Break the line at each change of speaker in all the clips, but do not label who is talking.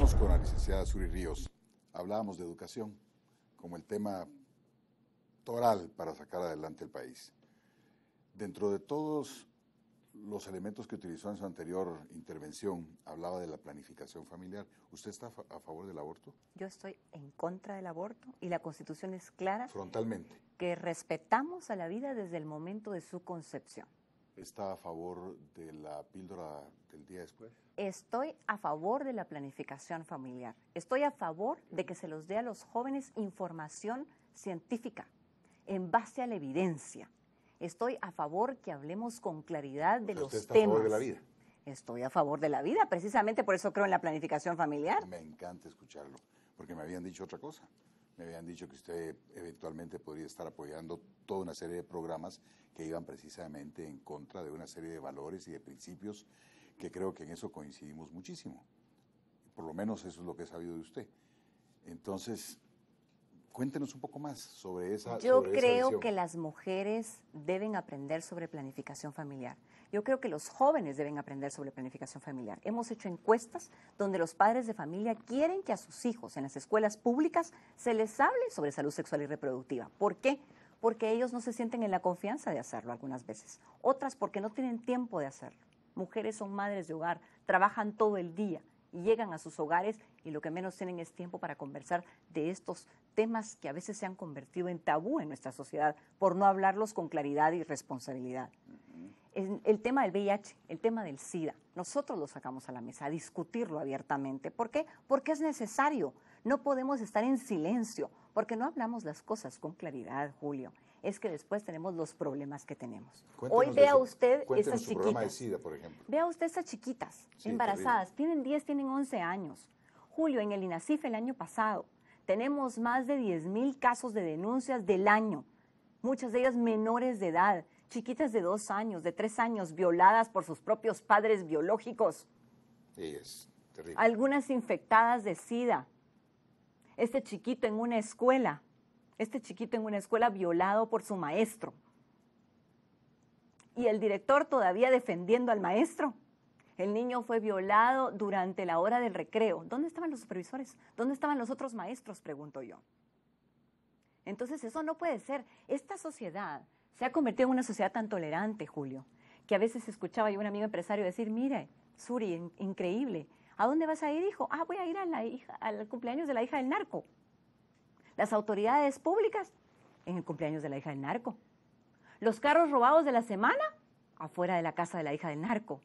Seguimos con la licenciada Suri Ríos. Hablábamos de educación como el tema toral para sacar adelante el país. Dentro de todos los elementos que utilizó en su anterior intervención, hablaba de la planificación familiar. ¿Usted está a favor del aborto?
Yo estoy en contra del aborto y la Constitución es clara.
Frontalmente.
Que respetamos a la vida desde el momento de su concepción.
¿Está a favor de la píldora del día después?
Estoy a favor de la planificación familiar. Estoy a favor de que se los dé a los jóvenes información científica en base a la evidencia. Estoy a favor que hablemos con claridad de los temas.
¿Usted está a favor de la vida?
Estoy a favor de la vida, precisamente por eso creo en la planificación familiar.
Me encanta escucharlo, porque me habían dicho otra cosa. Me habían dicho que usted eventualmente podría estar apoyando toda una serie de programas que iban precisamente en contra de una serie de valores y de principios que creo que en eso coincidimos muchísimo. Por lo menos eso es lo que he sabido de usted. Entonces, cuéntenos un poco más sobre esa
Yo
sobre esa
creo
visión.
que las mujeres deben aprender sobre planificación familiar. Yo creo que los jóvenes deben aprender sobre planificación familiar. Hemos hecho encuestas donde los padres de familia quieren que a sus hijos en las escuelas públicas se les hable sobre salud sexual y reproductiva. ¿Por qué? Porque ellos no se sienten en la confianza de hacerlo algunas veces. Otras porque no tienen tiempo de hacerlo. Mujeres son madres de hogar, trabajan todo el día y llegan a sus hogares y lo que menos tienen es tiempo para conversar de estos temas que a veces se han convertido en tabú en nuestra sociedad por no hablarlos con claridad y responsabilidad. El tema del VIH, el tema del SIDA, nosotros lo sacamos a la mesa, a discutirlo abiertamente. ¿Por qué? Porque es necesario. No podemos estar en silencio, porque no hablamos las cosas con claridad, Julio. Es que después tenemos los problemas que tenemos. Hoy vea usted esas
su programa de
chiquitas.
SIDA, por ejemplo.
Vea usted esas chiquitas,
Sí,
embarazadas, tienen 10, tienen 11 años. Julio, en el INASIF el año pasado, tenemos más de 10,000 casos de denuncias del año, muchas de ellas menores de edad, chiquitas de 2 años, de 3 años, violadas por sus propios padres biológicos.
Sí, es terrible.
Algunas infectadas de SIDA. Este chiquito en una escuela violado por su maestro. Y el director todavía defendiendo al maestro. El niño fue violado durante la hora del recreo. ¿Dónde estaban los supervisores? ¿Dónde estaban los otros maestros? Pregunto yo. Entonces eso no puede ser. Esta sociedad se ha convertido en una sociedad tan tolerante, Julio, que a veces escuchaba yo a un amigo empresario decir, mire, Suri, increíble, ¿a dónde vas a ir, hijo? Ah, voy a ir al cumpleaños de la hija del narco. Las autoridades públicas en el cumpleaños de la hija del narco. Los carros robados de la semana afuera de la casa de la hija del narco.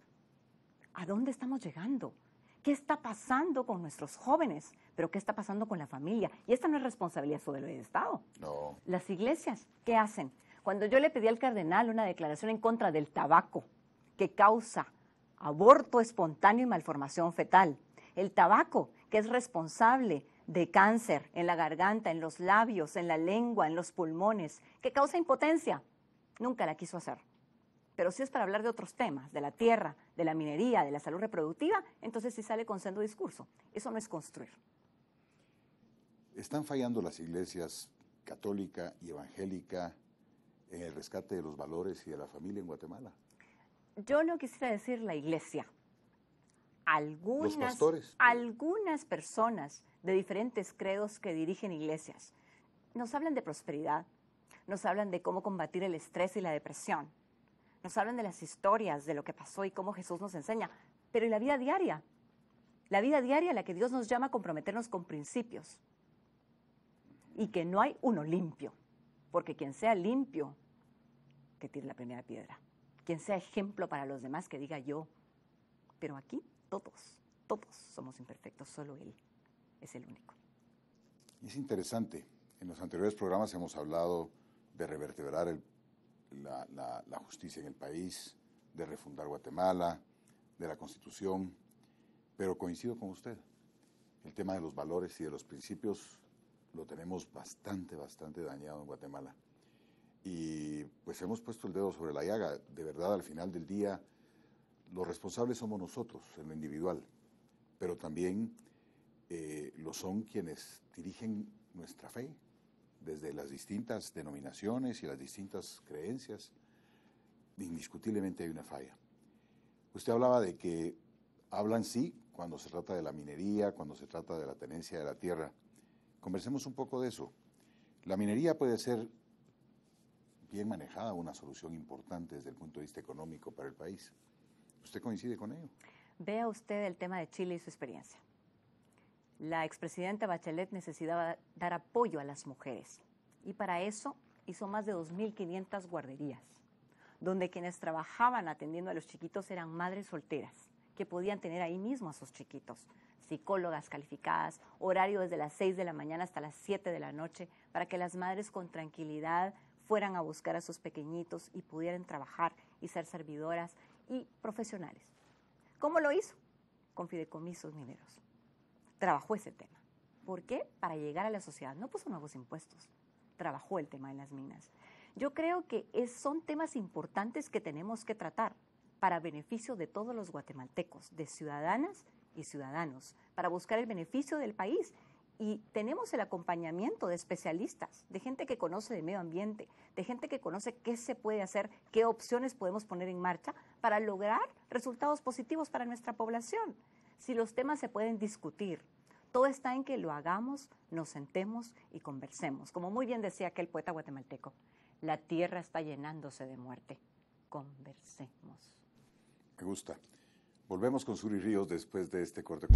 ¿A dónde estamos llegando? ¿Qué está pasando con nuestros jóvenes? ¿Pero qué está pasando con la familia? Y esta no es responsabilidad solo del Estado.
No.
Las iglesias, ¿qué hacen? Cuando yo le pedí al cardenal una declaración en contra del tabaco, que causa aborto espontáneo y malformación fetal, el tabaco, que es responsable de cáncer en la garganta, en los labios, en la lengua, en los pulmones, que causa impotencia, nunca la quiso hacer. Pero si es para hablar de otros temas, de la tierra, de la minería, de la salud reproductiva, entonces sí sale con sendo discurso. Eso no es construir.
¿Están fallando las iglesias católica y evangélica en el rescate de los valores y de la familia en Guatemala?
Yo no quisiera decir la iglesia.
Los pastores.
Algunas personas de diferentes credos que dirigen iglesias nos hablan de prosperidad, nos hablan de cómo combatir el estrés y la depresión, nos hablan de las historias, de lo que pasó y cómo Jesús nos enseña, pero ¿y la vida diaria? La vida diaria a la que Dios nos llama a comprometernos con principios y que no hay uno limpio, porque quien sea limpio, que tire la primera piedra, quien sea ejemplo para los demás, que diga yo, pero aquí todos somos imperfectos, solo Él es el único.
Es interesante, en los anteriores programas hemos hablado de revertebrar la justicia en el país, de refundar Guatemala, de la Constitución, pero coincido con usted, el tema de los valores y de los principios lo tenemos bastante dañado en Guatemala. Y pues hemos puesto el dedo sobre la llaga. De verdad, al final del día, los responsables somos nosotros, en lo individual, pero también lo son quienes dirigen nuestra fe, desde las distintas denominaciones y las distintas creencias. Indiscutiblemente hay una falla. Usted hablaba de que hablan sí cuando se trata de la minería, cuando se trata de la tenencia de la tierra. Conversemos un poco de eso. La minería puede ser bien manejada, una solución importante desde el punto de vista económico para el país. ¿Usted coincide con ello?
Vea usted el tema de Chile y su experiencia. La expresidenta Bachelet necesitaba dar apoyo a las mujeres y para eso hizo más de 2.500 guarderías, donde quienes trabajaban atendiendo a los chiquitos eran madres solteras, que podían tener ahí mismo a sus chiquitos, psicólogas calificadas, horario desde las 6 de la mañana hasta las 7 de la noche, para que las madres con tranquilidad fueran a buscar a sus pequeñitos y pudieran trabajar y ser servidoras y profesionales. ¿Cómo lo hizo? Con fideicomisos mineros. Trabajó ese tema. ¿Por qué? Para llegar a la sociedad. No puso nuevos impuestos. Trabajó el tema de las minas. Yo creo que son temas importantes que tenemos que tratar para beneficio de todos los guatemaltecos, de ciudadanas y ciudadanos, para buscar el beneficio del país. Y tenemos el acompañamiento de especialistas, de gente que conoce de medio ambiente, de gente que conoce qué se puede hacer, qué opciones podemos poner en marcha para lograr resultados positivos para nuestra población. Si los temas se pueden discutir, todo está en que lo hagamos, nos sentemos y conversemos. Como muy bien decía aquel poeta guatemalteco, la tierra está llenándose de muerte. Conversemos.
Me gusta. Volvemos con Suri Ríos después de este corte.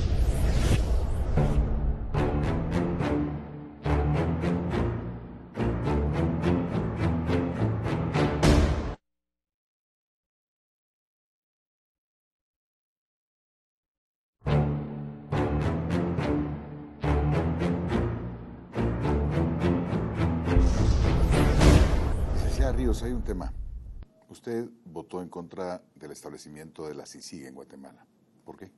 Licenciada Ríos, hay un tema. Usted votó en contra del establecimiento de la CICIG en Guatemala. ¿Por qué?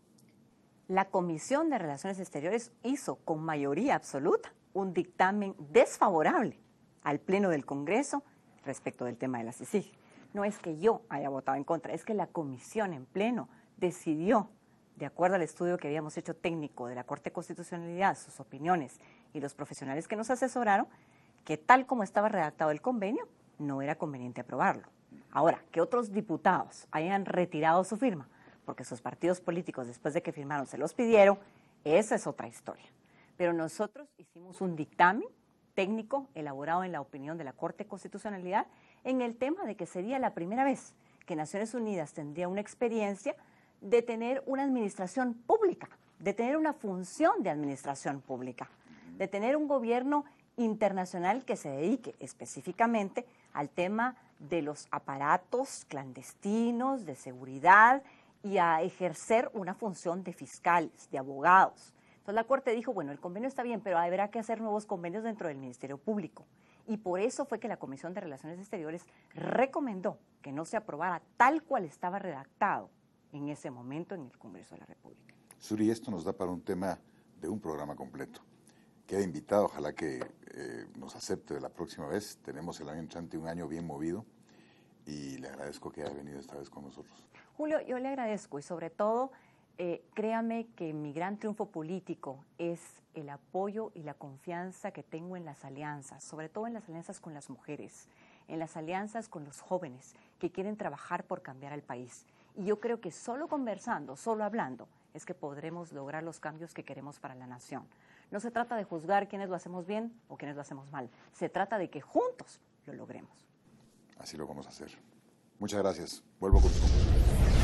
La Comisión de Relaciones Exteriores hizo con mayoría absoluta un dictamen desfavorable al Pleno del Congreso respecto del tema de la CICIG. No es que yo haya votado en contra, es que la Comisión en Pleno decidió, de acuerdo al estudio que habíamos hecho técnico de la Corte de Constitucionalidad, sus opiniones y los profesionales que nos asesoraron, que tal como estaba redactado el convenio, no era conveniente aprobarlo. Ahora, que otros diputados hayan retirado su firma, porque sus partidos políticos después de que firmaron se los pidieron, esa es otra historia. Pero nosotros hicimos un dictamen técnico elaborado en la opinión de la Corte de Constitucionalidad en el tema de que sería la primera vez que Naciones Unidas tendría una experiencia de tener una administración pública, de tener una función de administración pública, de tener un gobierno internacional que se dedique específicamente al tema de los aparatos clandestinos, de seguridad y a ejercer una función de fiscales, de abogados. Entonces la Corte dijo, bueno, el convenio está bien, pero habrá que hacer nuevos convenios dentro del Ministerio Público. Y por eso fue que la Comisión de Relaciones Exteriores recomendó que no se aprobara tal cual estaba redactado en ese momento en el Congreso de la República.
Suri, esto nos da para un tema de un programa completo. Queda invitado, ojalá que nos acepte la próxima vez. Tenemos el año entrante un año bien movido y le agradezco que haya venido esta vez con nosotros.
Julio, yo le agradezco y sobre todo, créame que mi gran triunfo político es el apoyo y la confianza que tengo en las alianzas, sobre todo en las alianzas con las mujeres, en las alianzas con los jóvenes que quieren trabajar por cambiar al país. Y yo creo que solo conversando, solo hablando, es que podremos lograr los cambios que queremos para la nación. No se trata de juzgar quiénes lo hacemos bien o quiénes lo hacemos mal. Se trata de que juntos lo logremos.
Así lo vamos a hacer. Muchas gracias. Vuelvo con sus conclusiones.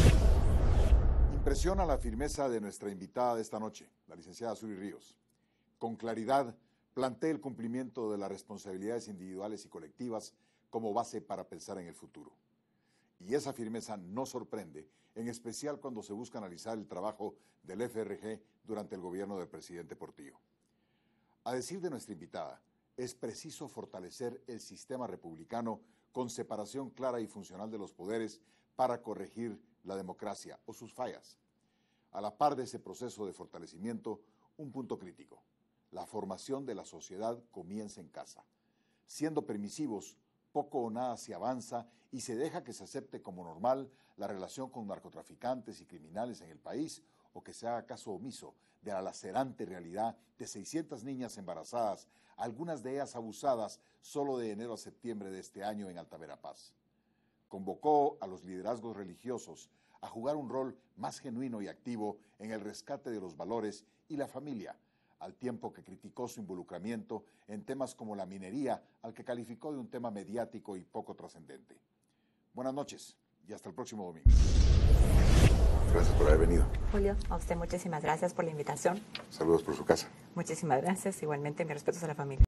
Impresiona la firmeza de nuestra invitada de esta noche, la licenciada Suri Ríos. Con claridad, plantea el cumplimiento de las responsabilidades individuales y colectivas como base para pensar en el futuro. Y esa firmeza no sorprende, en especial cuando se busca analizar el trabajo del FRG durante el gobierno del presidente Portillo. A decir de nuestra invitada, es preciso fortalecer el sistema republicano con separación clara y funcional de los poderes para corregir la democracia o sus fallas. A la par de ese proceso de fortalecimiento, un punto crítico: la formación de la sociedad comienza en casa. Siendo permisivos, poco o nada se avanza y se deja que se acepte como normal la relación con narcotraficantes y criminales en el país, o que se haga caso omiso de la lacerante realidad de 600 niñas embarazadas, algunas de ellas abusadas solo de enero a septiembre de este año en Alta Verapaz. Convocó a los liderazgos religiosos a jugar un rol más genuino y activo en el rescate de los valores y la familia, al tiempo que criticó su involucramiento en temas como la minería, al que calificó de un tema mediático y poco trascendente. Buenas noches y hasta el próximo domingo. Gracias por haber venido.
Julio, a usted muchísimas gracias por la invitación.
Saludos por su casa.
Muchísimas gracias. Igualmente, mis respetos a la familia.